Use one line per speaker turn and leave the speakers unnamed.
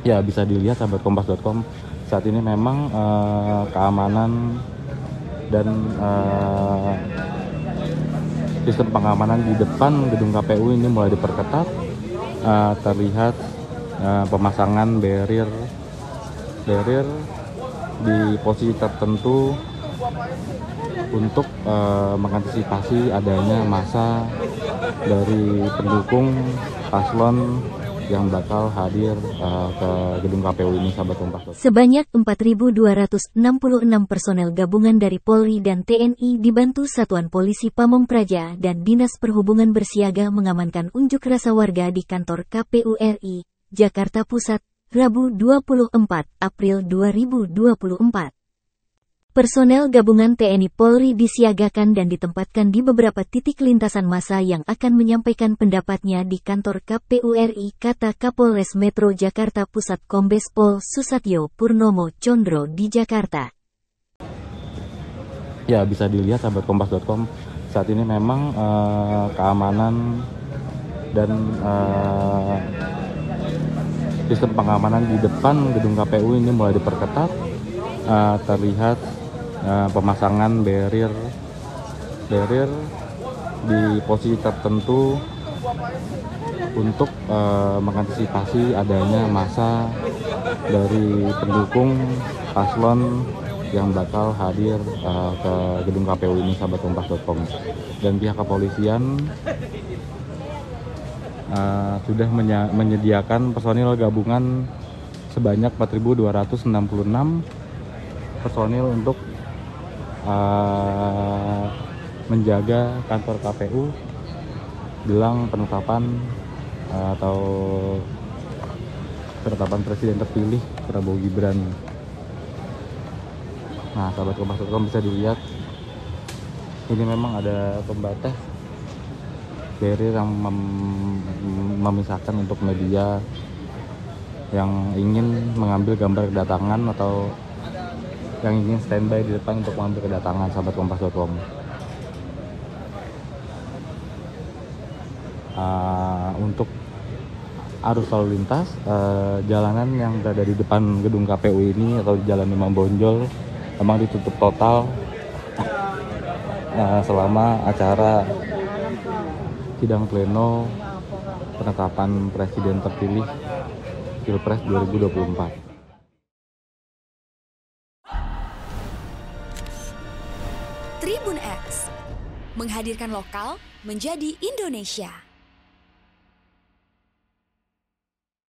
Ya, bisa dilihat sahabat kompas.com, saat ini memang keamanan dan sistem pengamanan di depan gedung KPU ini mulai diperketat. Terlihat pemasangan barrier di posisi tertentu untuk mengantisipasi adanya massa dari pendukung paslon yang bakal hadir ke gedung KPU ini, sahabat Kompas.
Sebanyak 4.266 personel gabungan dari Polri dan TNI dibantu Satuan Polisi Pamong Praja dan Dinas Perhubungan bersiaga mengamankan unjuk rasa warga di kantor KPU RI, Jakarta Pusat, Rabu 24 April 2024. Personel gabungan TNI Polri disiagakan dan ditempatkan di beberapa titik lintasan massa yang akan menyampaikan pendapatnya di kantor KPU RI, kata Kapolres Metro Jakarta Pusat Kombes Pol Susatyo Purnomo Condro di Jakarta.
Ya, bisa dilihat sahabat kompas.com, saat ini memang keamanan dan sistem pengamanan di depan gedung KPU ini mulai diperketat. Terlihat pemasangan barrier di posisi tertentu untuk mengantisipasi adanya massa dari pendukung paslon yang bakal hadir ke gedung KPU ini, sahabat kompas.com. Dan pihak kepolisian sudah menyediakan personil gabungan sebanyak 4.266 personil untuk menjaga kantor KPU jelang penetapan atau penetapan presiden terpilih Prabowo Gibran. Nah, sahabat kompas.com, bisa dilihat ini memang ada pembatas barrier yang memisahkan untuk media yang ingin mengambil gambar kedatangan atau yang ingin standby di depan untuk mengambil kedatangan, sahabat kompas.com. Untuk arus lalu lintas, jalanan yang berada di depan gedung KPU ini atau di Jalan Imam Bonjol memang ditutup total selama acara sidang pleno penetapan presiden terpilih Pilpres 2024.
Tribun X menghadirkan lokal menjadi Indonesia.